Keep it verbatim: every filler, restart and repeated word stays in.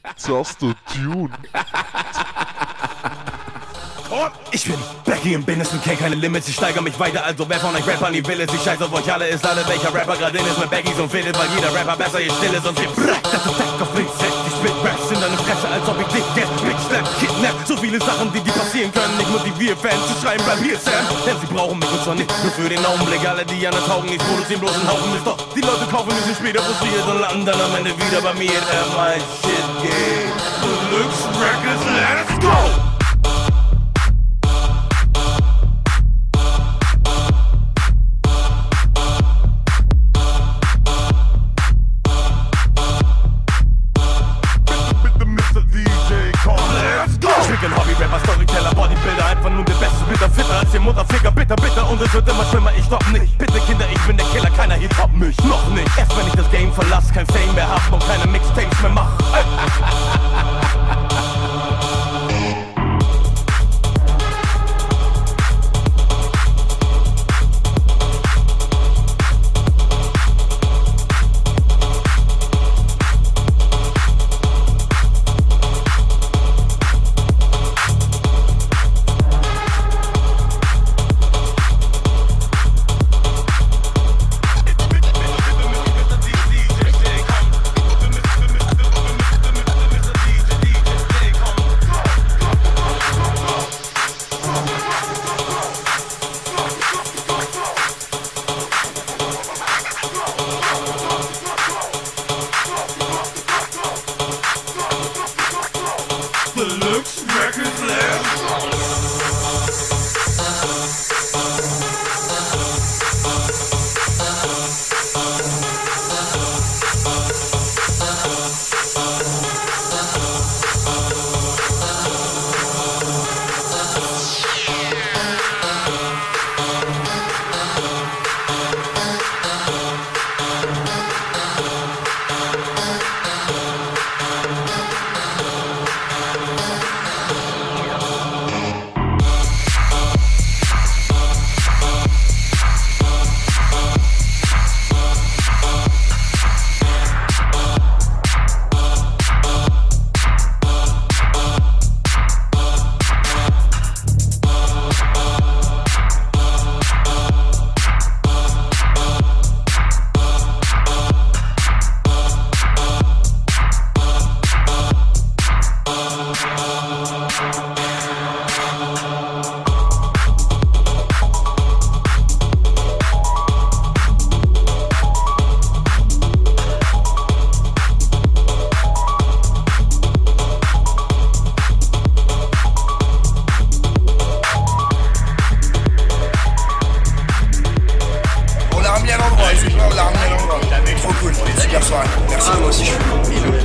Just a Tune. Ich bin Becky im Business und kenn keine Limits. Ich steigere mich weiter, also wer von euch Rappern nie will ist. Ich scheiß auf euch alle, ist alle welcher Rapper gerade in ist mit Beckys und Philipp, weil jeder Rapper besser hier still ist und viel Brett. Das ist Deck auf links, ich spit Raps in deine Fresse, als ob ich dich get Big Slap, Kidnap. So viele Sachen, die die passieren können, nicht motiviere Fans zu schreiben, bleib hier Sam. Denn sie brauchen mich und zwar nicht nur für den Augenblick. Alle, die an der Taugen nicht produzieren, bloß einen Haufen Mist. Doch die Leute kaufen müssen später frustriert und landen dann am Ende wieder bei mir. Der mein Shit geht. Deluxe Records, let's go! Hobby-Rapper, Storyteller, Bodybuilder, einfach nur der beste Bitter, fitter als ihr Mutterficker, bitter, bitter und es wird immer schlimmer, ich stopp nicht. Bitte Kinder, ich bin der Killer, keiner Hip-Hop mich, noch nicht. Erst wenn ich das Game verlass, kein Fame mehr hab und keine Mixtapes mehr mach. Deluxe Records, let's go! Trop cool, super soirée. Merci, moi aussi je suis